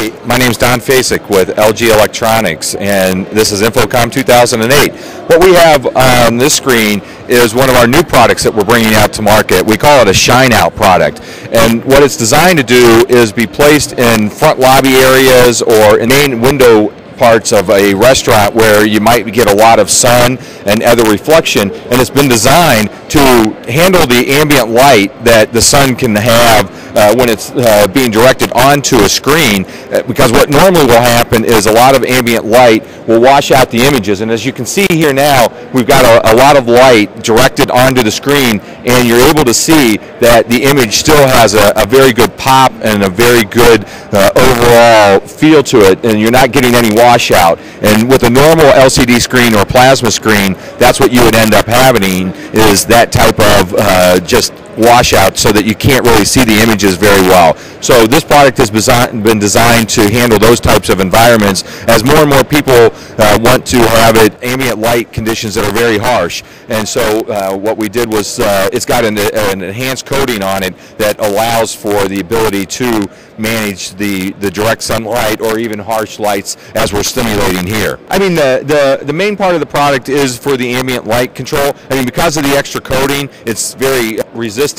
Hi, my name is Don Fasek with LG Electronics, and this is InfoComm 2008. What we have on this screen is one of our new products that we're bringing out to market. We call it a Shine Out product, and what it's designed to do is be placed in front lobby areas or in main window parts of a restaurant where you might get a lot of sun and other reflection, and it's been designed to handle the ambient light that the sun can have when it's being directed onto a screen, because what normally will happen is a lot of ambient light will wash out the images, and as you can see here now, we've got a lot of light directed onto the screen, and you're able to see that the image still has a very good pop and a very good overall feel to it, and you're not getting any washout. And with a normal LCD screen or plasma screen, that's what you would end up having, is that type of just washout, so that you can't really see the images very well. So this product has been designed to handle those types of environments, as more and more people want to have ambient light conditions that are very harsh. And so what we did was it's got an enhanced coating on it that allows for the ability to manage the direct sunlight or even harsh lights as we're stimulating here. I mean, the main part of the product is for the ambient light control. I mean, because of the extra coating, it's very resistant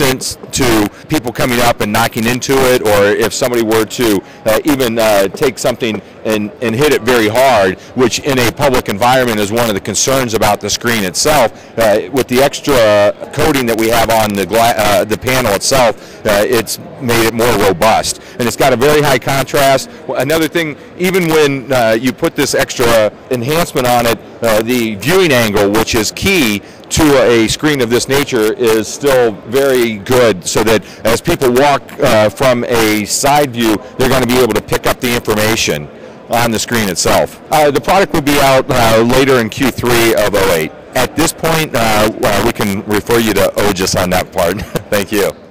to people coming up and knocking into it, or if somebody were to even take something and hit it very hard, which in a public environment is one of the concerns about the screen itself. With the extra coating that we have on the panel itself, it's made it more robust, and it's got a very high contrast. Another thing, even when you put this extra enhancement on it, the viewing angle, which is key to a screen of this nature, is still very good, so that as people walk from a side view, they're going to be able to pick up the information on the screen itself. The product will be out later in Q3 of 2008. At this point, we can refer you to OGIS on that part. Thank you.